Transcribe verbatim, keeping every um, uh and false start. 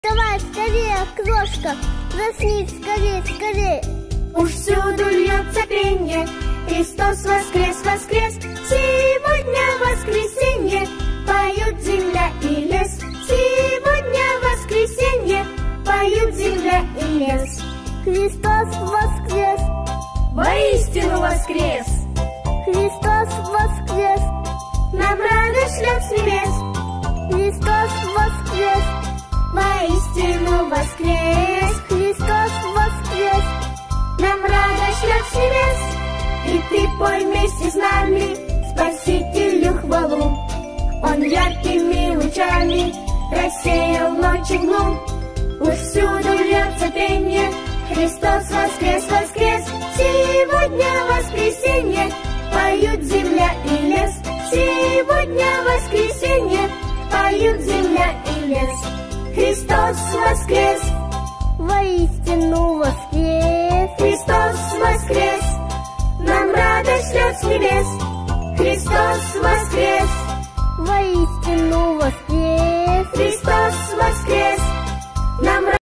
Давай скорее, крошка, засни скорее, скорее. Уж всюду льется пенье, Христос воскрес, воскрес. Сегодня воскресенье, поют земля и лес. Сегодня воскресенье, поют земля и лес. Христос воскрес, воистину воскрес. Христос воскрес, нам радость шлет с небес. Христос воскрес, воистину воскрес. Христос воскрес, нам радость шлет с небес. И ты пой вместе с нами Спасителю хвалу. Он яркими лучами рассеял ночи глум. Уж всюду льется пенье, Христос воскрес, воскрес. Сегодня воскресенье, поют земля и лес. Сегодня воскресенье, поют земля и лес. Христос воскрес, воистину воскрес. Христос воскрес, нам радость шлет с небес. Христос воскрес,